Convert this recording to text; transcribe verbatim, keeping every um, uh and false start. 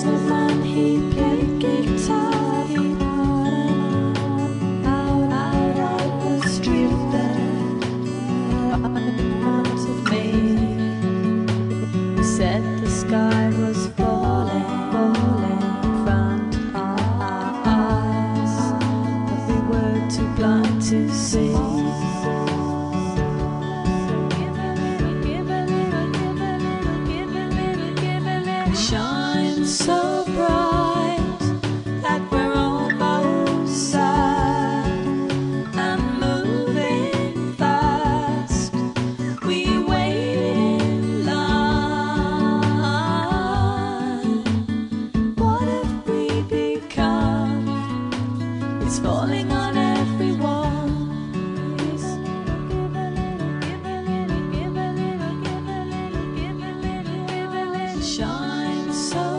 man, he played guitar. Out, out of the street there, months of May. He said the sky was falling, falling in front of our eyes, but we were too blind to see. Shine so bright that we're almost sad and moving fast. We wait in line. What have we become? It's falling on everyone. Shine so